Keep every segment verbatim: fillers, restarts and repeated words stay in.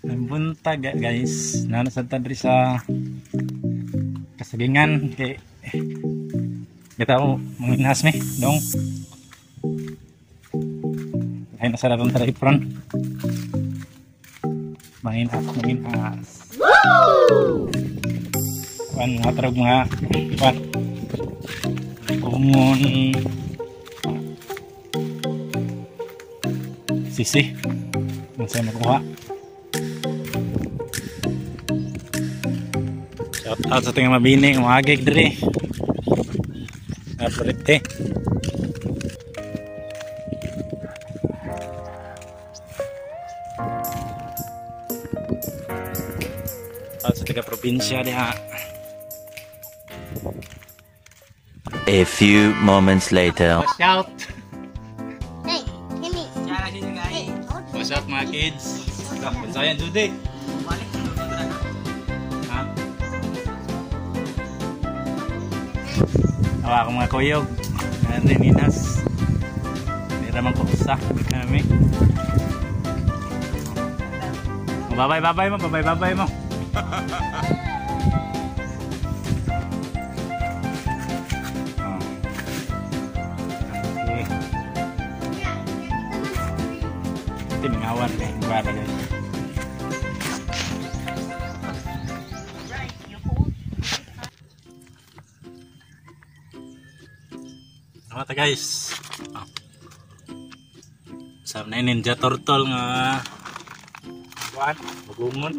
Buntag guys, nana sa tadri sa kasagingan kay kita mo manginas mi dong. Ay nasa labang tara ipron. Manginas, manginas. Woo! Kan ngatrog mga kan. Kumun sisi. Masaya makuha. Shout out sa tingin mabini, umagig diri. Naprete. Shout sa tiga probinsya diha. A few moments later. Shout. Hey, Kimi. Shout sini guys. Shout mga kids. Dah, bansayan Judy. Awa ako mga kuyog. Ano rin inas. Hindi naman ko usa. Kami. Babay babay mo. Babay babay mo. Oh. Okay. Ito mingawan eh. Bara guys. Mata guys, oh. Sarap na Ninja Turtle nga buwan, bagungon.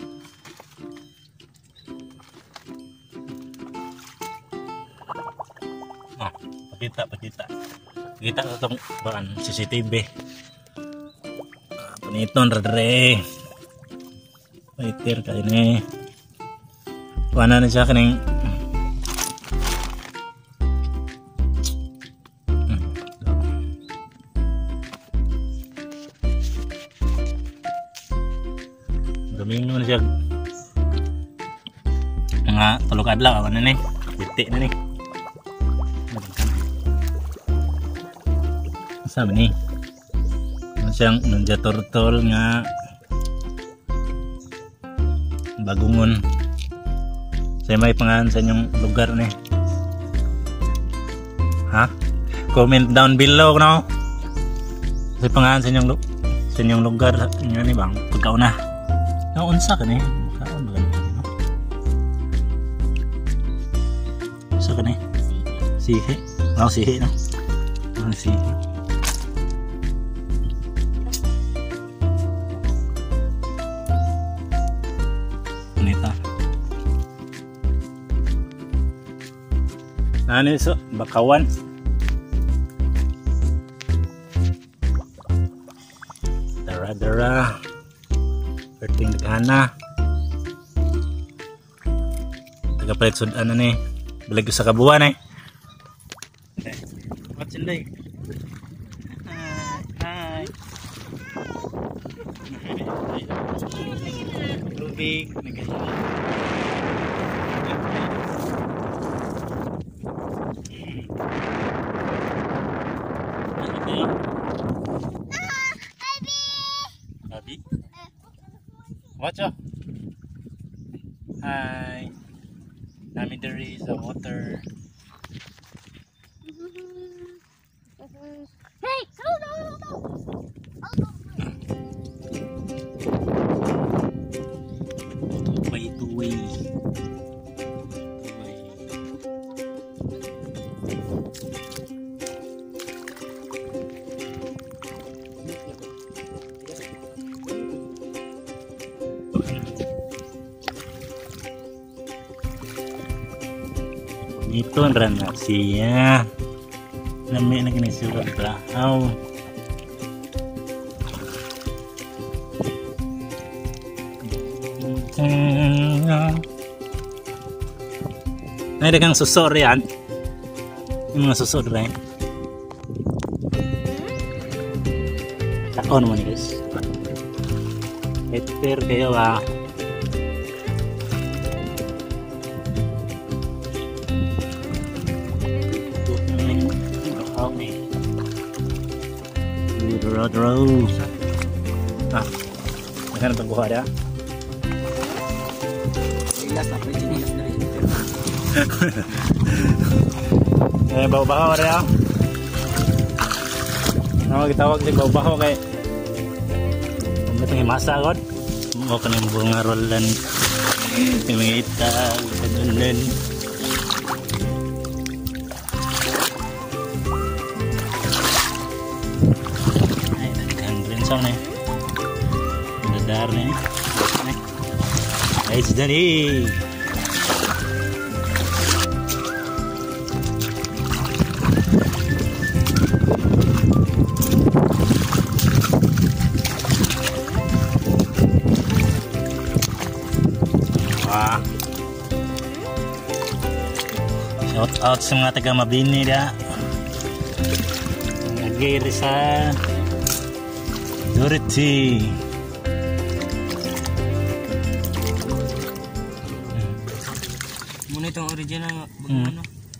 Oh, pakita, pakita. Pakita sa itong buwan, C C T V. Ah, puniton, radre. Waitir kayo ni. Buwan na siya kaning Domingo na siya mga tulog adlaw ano na ni biti na ni sabi ni ano siyang Ninja Turtle nga bagungon sa may pangalan sa inyong lugar ni ha comment down below no sa pangalan sa inyong sa inyong lugar inyo ni bang pagkauna. Ang unsa ka ni? Kaon ba ni? Unsa ka ni? Sihi. Oh, sihi no. Ang sihi. Nita. Nani so bakawan. Dara-dara. Perting dagana tagapalit sudan na ni balag sa kabuan eh what's in day hi lubig Abi watch out. Hi. Nami there is a water. Hey, no, no, no, no. Way to way. Itu rana siya nami na kini surat brahaw ay dagang susor yan yung mga susor rin taon mo guys heter kayo ah Draw, draw. Ah, magkano itong buha dia? Sinilas na, sinilas na rin. Eh, baho-baho rin ako. Ano gitawag si baho-baho kay ang batang imasa agad. Mo ka ng bunga rolan. May mga itag, kanunan. Ay, nagkang brinsang na eh. Dadar na eh. Ay, sudah nih. Wah. Shout out sa mga taga Mabini da. Nagiri sa Dorothy. Muna itong original nga. Hmm. Ano?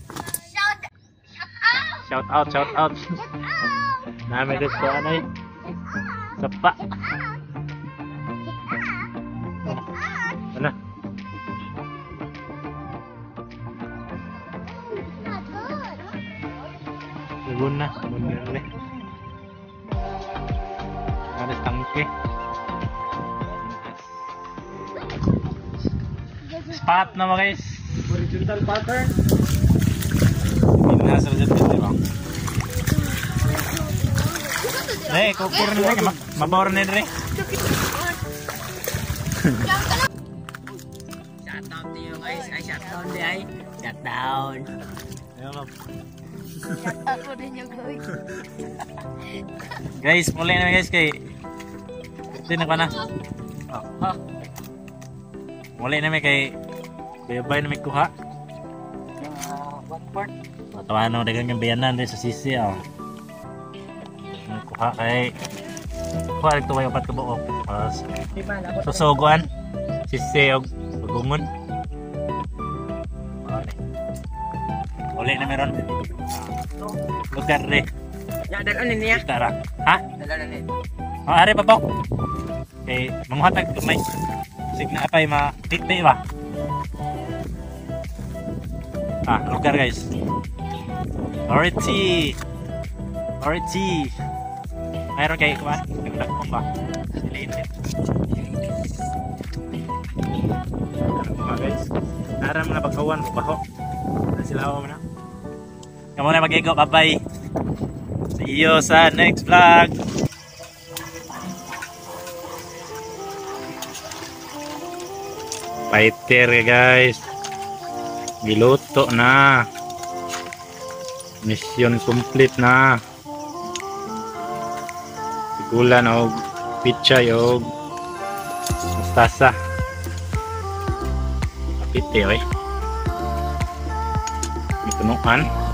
Shout out, shout out. Nami din sa ano eh. Sapa. Ano? Lagun na. Lagun na rin. Alas tangke. Spot na mga guys. Horizontal pattern. Pinasa sa dito ba? Eh, kukur na rin. Mabawar na rin. Shutdown to you guys. Ay, shutdown di ay. Shutdown. Shoutout mo din yung guys. Guys, muli na guys kay Sino ka na? Oh, ha. Muli na may kay Bayabay na may kuha. One part. Tawa na dagang yung bayanan rin sa sisi oh. May kuha kay kuha rin tuwa yung pat kabuok. Susuguan. Sisi o pagungon. Muli na meron. Lugar rin. Ya, dalan niya. Tara. Ha? Dalan niya. Oh, are pa po. Okay, manguhatag may signa apay ma-titi ba? Ah, lugar guys. Alrighty. Alrighty. Mayroon kayo kuha? Nagdagpong ba? Silated. Mga guys. Nara mga bagawan mo baho. Sila ako na. Kamu na mag-ego. Bye-bye. See you sa next vlog. Fighter guys. Giluto na. Mission complete na. Sigulan og pichay og mustasa. Kapite oy. Itunuan.